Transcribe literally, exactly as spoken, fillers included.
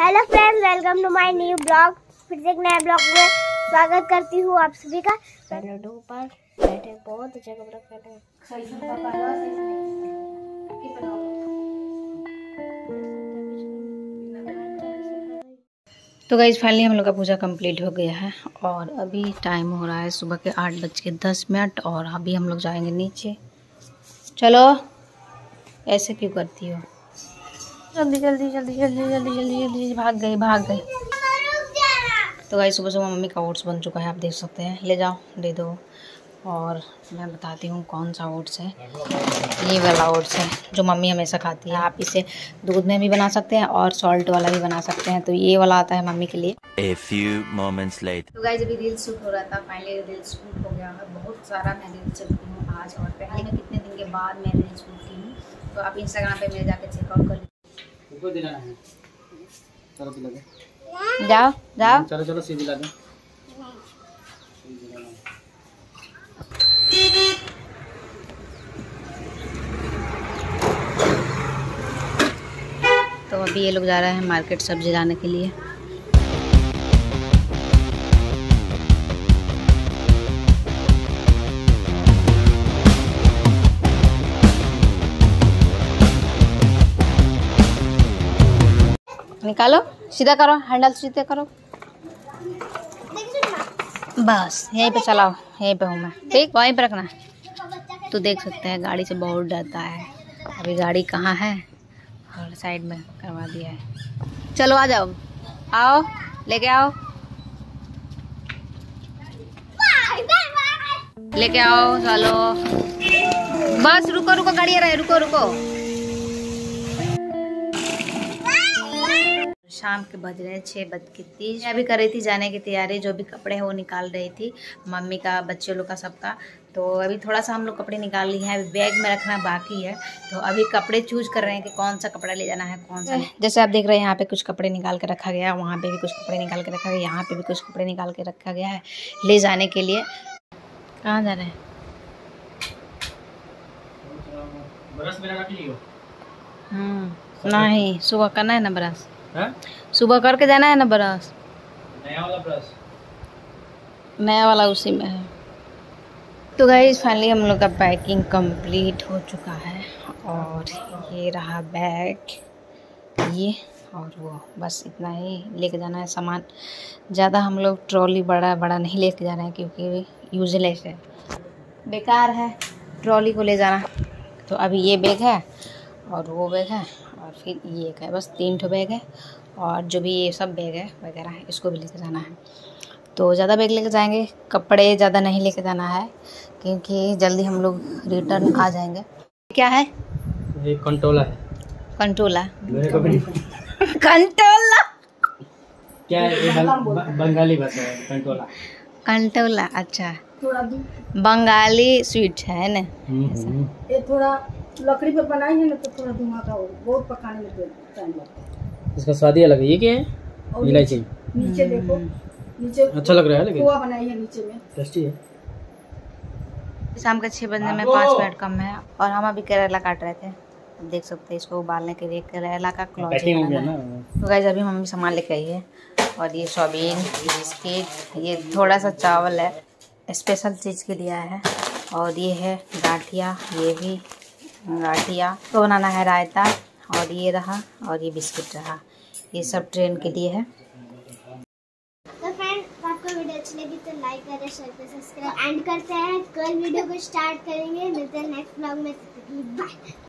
Hello friends, welcome to my new blog. फिर से एक नए ब्लॉग में स्वागत करती हूँ आप सभी का। लड्डू पर बैठे बहुत अच्छे कपड़े पहने। तो गाइस फाइनली हम लोग का पूजा कंप्लीट हो गया है और अभी टाइम हो रहा है सुबह के आठ बज के दस मिनट और अभी हम लोग जाएंगे नीचे। चलो, ऐसे क्यों करती हो? जल्दी जल्दी जल्दी जल्दी जल्दी जल्दी जल्दी भाग गई भाग गई। तो गाइस सुबह सुबह मम्मी का ओट्स बन चुका है, आप देख सकते हैं। ले जाओ, दे दो। और मैं बताती हूँ कौन सा ओट्स है। ये वाला ओट्स है जो मम्मी हमेशा खाती है। आप इसे दूध में भी बना सकते हैं और सॉल्ट वाला भी बना सकते हैं। तो ये वाला आता है मम्मी के लिए। A few moments later. तो गाइस अभी रील शूट हो रहा था, फाइनली रील शूट हो गया है। बहुत सारा मैं रील चलती हूँ आज और पहले मैं कितने दिन के बाद मैं रील शूट की हूँ। तो आप इंस्टाग्राम पे मेरे जाकर चेकआउट कर लीजिए। जाओ जाओ चलो चलो सीधी ला दो। तो अभी ये लोग जा रहे हैं मार्केट सब्जी लाने के लिए। निकालो, सीधा करो, हैंडल सीधे करो। बस यहीं पे चलाओ, यहीं पे हूँ मैं, ठीक वहीं पे रखना। तो देख सकते हैं गाड़ी से बहुत डरता है। अभी गाड़ी कहाँ है और साइड में करवा दिया है। चलो आ जाओ, आओ लेके आओ, लेके आओ। चलो बस रुको रुको, गाड़ी आ रहा है, रुको रुको। शाम के बज रहे हैं छः बज के तीस। मैं अभी कर रही थी जाने की तैयारी, जो भी कपड़े हैं वो निकाल रही थी, मम्मी का, बच्चे लोग का, सबका। तो अभी थोड़ा सा हम लोग कपड़े निकाल लिए हैं, अभी बैग में रखना बाकी है। तो अभी कपड़े चूज कर रहे हैं कि कौन सा कपड़ा ले जाना है, कौन सा। जैसे आप देख रहे हैं यहाँ पे कुछ कपड़े निकाल के रखा गया है, वहाँ पे भी कुछ कपड़े निकाल के रखा गया, यहाँ पे भी कुछ कपड़े निकाल के रखा गया है ले जाने के लिए। कहाँ जा रहे हैं? ब्रश मेरा रख लियो। हम्म नहीं, सुबह करना है ना ब्रश, है? सुबह करके जाना है ना ब्रश। नया वाला ब्रश, नया वाला उसी में है। तो गाइस फाइनली हम लोग का पैकिंग कंप्लीट हो चुका है और ये रहा बैग, ये और वो, बस इतना ही लेके जाना है सामान। ज़्यादा हम लोग ट्रॉली बड़ा बड़ा नहीं लेके जा रहे हैं क्योंकि यूजलेस है, बेकार है ट्रॉली को ले जाना। तो अभी ये बैग है और वो बैग है और फिर ये एक है, बस तीन ठो बैग है। और जो भी ये सब बैग है वगैरह है, इसको भी लेके जाना है। तो ज़्यादा बैग लेके जाएंगे, कपड़े ज़्यादा नहीं लेके जाना है क्योंकि जल्दी हम लोग रिटर्न आ जाएंगे। क्या है? ये कंटोला है। कंटोला? मेरे को भी कंटोला क्या है? ये बंग, बंगाली भाषा है कंटोला। कंटोला, अच्छा, बंगाली स्वीट है ना। ये थोड़ा लकड़ी पर बनाई है ना, तो थोड़ा धुआं का बहुत पकाने में टाइम लगता है। इसका स्वाद ही अलग है। ये क्या है? इलायची। नीचे देखो, नीचे अच्छा लग रहा है, लेकिन खोआ बनाई है नीचे में, टेस्टी है। शाम के छः बजने में पाँच मिनट कम है और हम अभी करेला काट रहे थे। देख सकते हैं इसको उबालने के लिए करेला का क्लॉज है ना। तो गाइस अभी मम्मी सामान लेके आई है और ये सोयाबीन, बिस्किट, ये थोड़ा सा चावल है, स्पेशल चीज़ के लिए है। और ये है गाठिया, ये भी गाठिया। तो बनाना है रायता और ये रहा और ये बिस्किट रहा, ये सब ट्रेन के लिए है। तो फ्रेंड्स, आपको वीडियो अच्छी लगी तो लाइक करें, शेयर करें, सब्सक्राइब एंड करते हैं। कल वीडियो को स्टार्ट करेंगे, मिलते हैं नेक्स्ट ब्लॉग में। बाय।